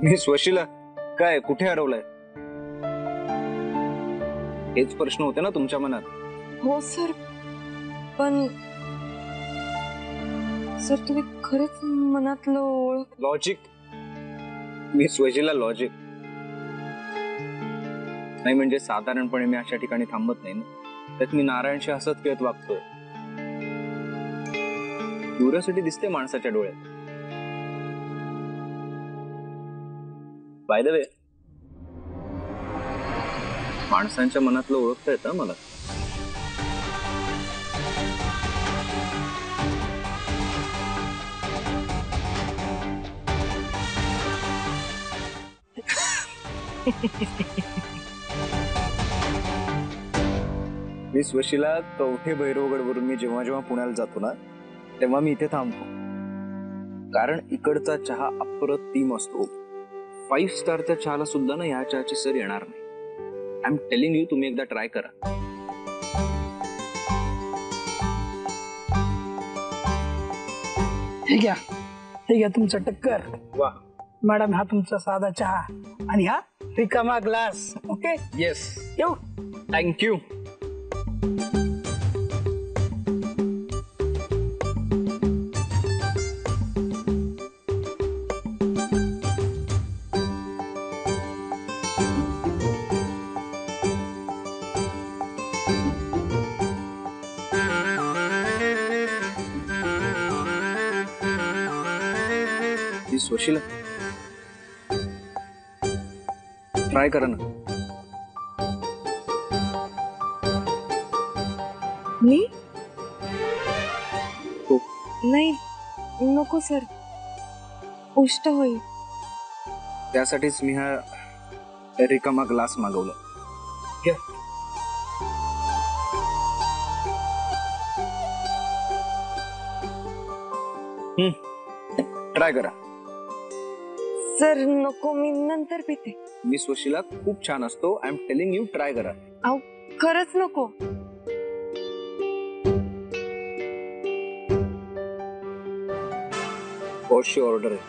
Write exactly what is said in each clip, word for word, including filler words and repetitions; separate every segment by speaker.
Speaker 1: मी स्वशीला काय कुठे हरवलंय हेच प्रश्न होते ना तुमच्या मनात?
Speaker 2: हो सर, पण सर तुम्ही खरंच मनातलं ओळख.
Speaker 1: लॉजिक, मी स्वशीला लॉजिक नाही म्हणजे साधारणपणे मी अशा ठिकाणी थांबत नाही ना, त्यात मी नारायणशी हसत खेळत वागतोय. क्युरिओसिटी दिसते माणसाच्या डोळ्यात. बाय द वे, माणसांच्या मनातलं ओळखता येतं मला. मी स्वशीला कवठे भैरवगड वरून मी जेव्हा जेव्हा पुण्याला जातो ना तेव्हा मी इथे थांबतो, कारण इकडचा चहा अप्रतिम असतो. फाईव्ह स्टारच्या चहाला सुद्धा ना ह्या चहाची सर येणार नाही. आय एम टेलिंग यू, तुम्ही एकदा ट्राय करा.
Speaker 3: हे घ्या, हे घ्या तुमचा टक्कर.
Speaker 1: वा
Speaker 3: मॅडम, हा तुमचा साधा चहा आणि हा रिकामा ग्लास. ओके,
Speaker 1: येस,
Speaker 3: येऊ.
Speaker 1: थँक्यू. सुशीला ट्राय करा ना.
Speaker 2: मी
Speaker 1: हो.
Speaker 2: नाही नको सर, उष्ट होईल.
Speaker 1: त्यासाठीच मी हा रिकामा ग्लास मागवला. घ्या. ट्राय करा.
Speaker 2: सर नको, मी नंतर पिते.
Speaker 1: मी स्वशीला खूप छान असतो. I am telling you, try करा.
Speaker 2: अहो खरंच नको.
Speaker 1: वॉटची ऑर्डर आहे?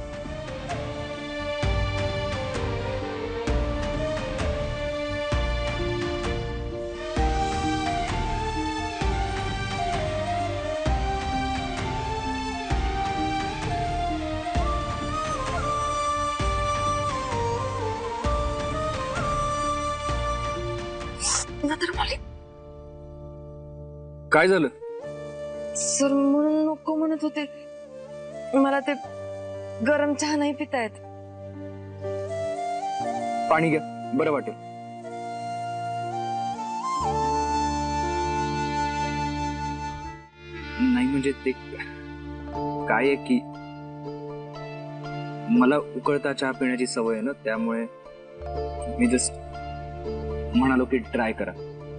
Speaker 1: काय झालं
Speaker 2: सर? म्हणून नको म्हणत होते. मला ते गरम चहा नाही पिता येत.
Speaker 1: पाणी घ्या, बरं वाटेल. नाही म्हणजे ते काय आहे की मला उकळता चहा पिण्याची सवय आहे ना, त्यामुळे मी जस्ट म्हणालो की ट्राय करा.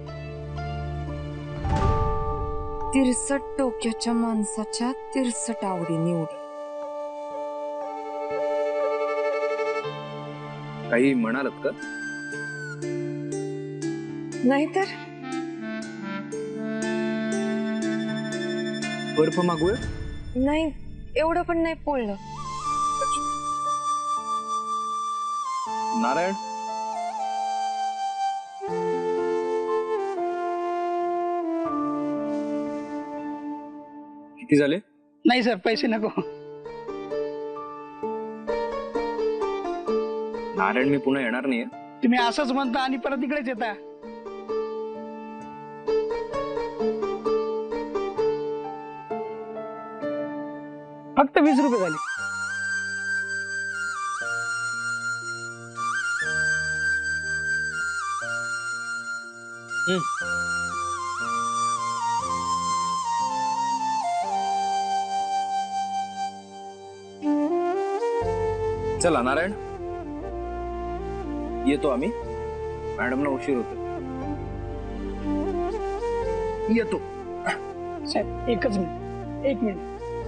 Speaker 2: तिरसट डोक्याच्या माणसाच्या तिरसट आवडी निवडी.
Speaker 1: काही म्हणालात का?
Speaker 2: नाहीतर
Speaker 1: बर्फ मागूया?
Speaker 2: नाही, एवढं पण नाही पोळलं.
Speaker 1: नारायण, किती झाले?
Speaker 3: नाही सर, पैसे नको.
Speaker 1: नारायण, मी पुन्हा येणार नाहीये.
Speaker 3: तुम्ही असंच म्हणता आणि परत इकडेच येता. फक्त वीस रुपये झाले.
Speaker 1: चला नारायण, येतो आम्ही. मॅडमना उशीर होतो. येतो.
Speaker 3: साहेब एकच मिनिट, एक मिनिट.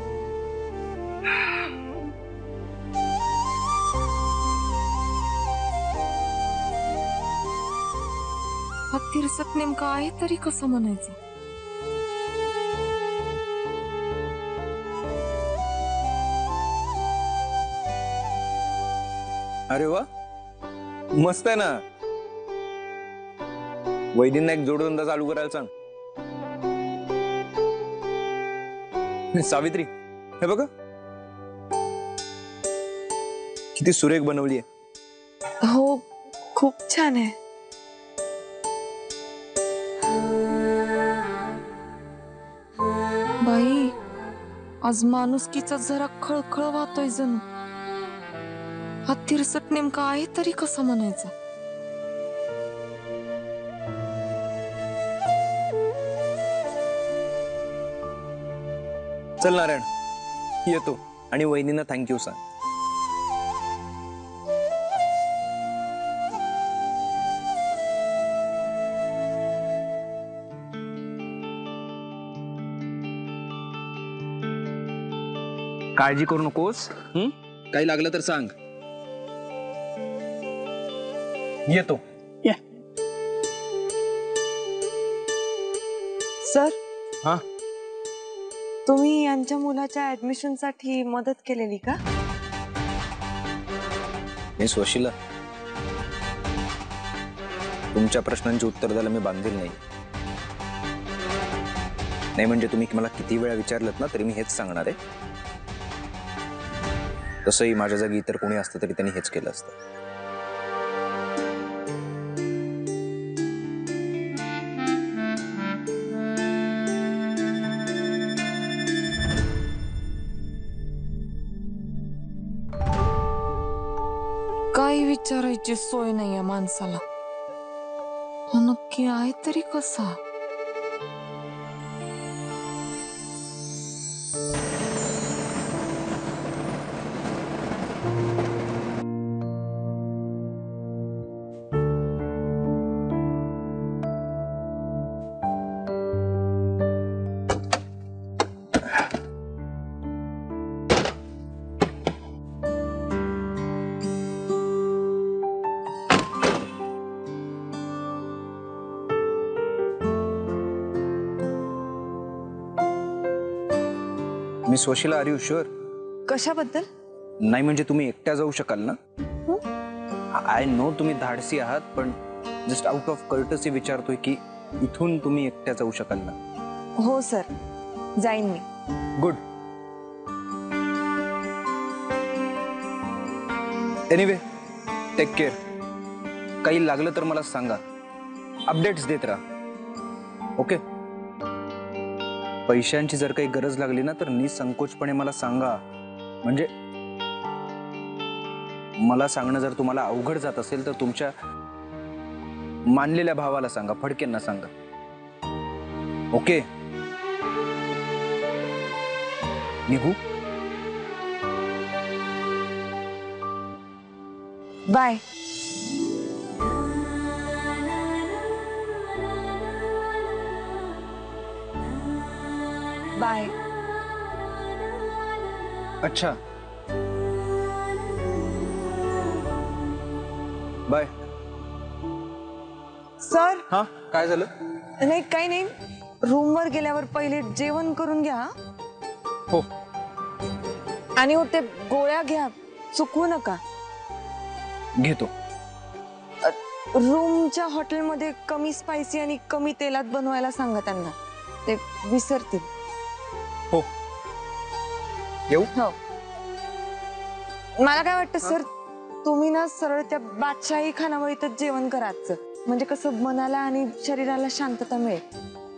Speaker 2: हा तिरसट नेमका आहे तरी कसं म्हणायचं?
Speaker 1: अरे वा, मस्त आहे ना. वैदींना एक जोडधंदा चालू करायला सांग. सावित्री, हे बघा किती सुरेख बनवली आहे.
Speaker 2: हो, खूप छान आहे. बाई, आज माणुसकीचा जरा खळखळ वाहतोय जणू. हा तिरसट नेमका आहे तरी कसा म्हणायचा.
Speaker 1: चल नारायण, येतो आणि वहिनींना थँक्यू सांग. काळजी करू नकोस. हं? काही लागलं तर सांग. येतो.
Speaker 3: या.
Speaker 2: सर,
Speaker 1: हा,
Speaker 2: तुम्ही यांच्या मुलाच्या ऍडमिशन साठी मदत केलेली का?
Speaker 1: मिस वशिला, तुमच्या प्रश्नांची उत्तर द्यायला मी बांधील नाही. नाही म्हणजे तुम्ही मला किती वेळा विचारलत ना तरी मी हेच सांगणार आहे. तसंही माझ्या जागी इतर कोणी असतं तरी त्यांनी हेच केलं असतं.
Speaker 2: काही विचारायची सोय नाहीये माणसाला. हा नक्की आहे तरी कसा?
Speaker 1: मिस वशिला, आर यू शुअर?
Speaker 2: कशाबद्दल?
Speaker 1: नाही म्हणजे तुम्ही एकट्या जाऊ शकाल ना? आय नो तुम्ही धाडसी आहात, पण जस्ट आउट ऑफ कर्टसी विचारतोय की इथून तुम्ही एकट्या जाऊ शकाल ना?
Speaker 2: हो सर, जाईन मी.
Speaker 1: गुड. Anyway, take care. काही लागलं तर मला सांगा, अपडेट्स देत राहा. ओके? पैशांची जर काही गरज लागली ना तर निसंकोचपणे मला सांगा. म्हणजे मला सांगणं जर तुम्हाला अवघड जात असेल तर तुमच्या मानलेल्या भावाला सांगा, फडकेंना सांगा. ओके? निघू?
Speaker 2: बाय. बाय.
Speaker 1: अच्छा, बाय.
Speaker 2: सर,
Speaker 1: हा, काय झालं?
Speaker 2: नाही काही नाही. रूम वर गेल्यावर पहिले जेवण करून घ्या.
Speaker 1: हो,
Speaker 2: आणि हो ते गोळ्या घ्या, चुकवू नका.
Speaker 1: घेतो.
Speaker 2: रूमच्या हॉटेलमध्ये कमी स्पायसी आणि कमी तेलात बनवायला सांगा त्यांना, ते विसरतील.
Speaker 1: हो, येऊ?
Speaker 2: हो. मला काय वाटतं सर, तुम्ही ना सरळ त्या बादशाही खानावळीतच जेवण करा आजचं. म्हणजे कसं मनाला आणि शरीराला शांतता मिळेल.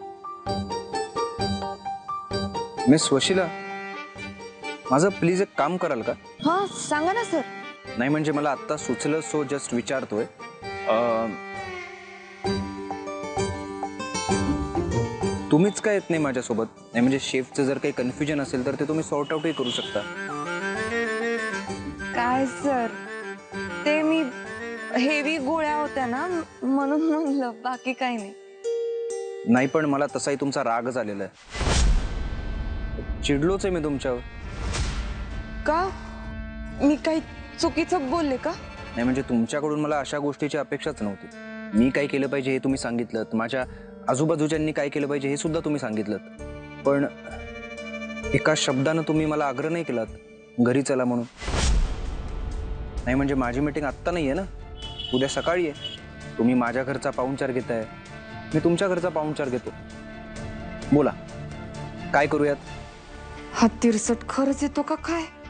Speaker 1: मिस वशिला, माझं प्लीज एक काम कराल का?
Speaker 2: हा, सांगा ना सर.
Speaker 1: नाही म्हणजे मला आत्ता सुचलं सो जस्ट विचारतोय. तुम्हीच काय येत नाही माझ्यासोबत? नाही म्हणजे शेफचं जर काही कन्फ्युजन असेल तर ते तुम्ही सॉर्ट आउटही करू शकता.
Speaker 2: काय सर, ते मी हेवी गोळ्या होत्या ना म्हणून म्हणलं, बाकी काही नाही.
Speaker 1: नाही पण मला तसाही तुमचा राग झालेला आहे. चिडलोच आहे मी तुमच्यावर.
Speaker 2: का? मी काही चुकीचं बोलले का?
Speaker 1: नाही म्हणजे तुमच्याकडून मला अशा गोष्टीची अपेक्षाच नव्हती. मी काय केलं पाहिजे हे तुम्ही सांगितलं, माझ्या आजूबाजूच्यांनी काय केलं पाहिजे हे सुद्धा तुम्ही सांगितलं, पण एका शब्दानं तुम्ही मला आग्रह नाही केलात घरी चला म्हणून. नाही म्हणजे माझी मीटिंग आत्ता नाही आहे ना, उद्या सकाळी आहे. तुम्ही माझ्या घरचा पाहुणचार घेताय, मी तुमच्या घरचा पाहुणचार घेतो. बोला काय करूयात?
Speaker 2: हा तिरसट खरंच येतो का काय?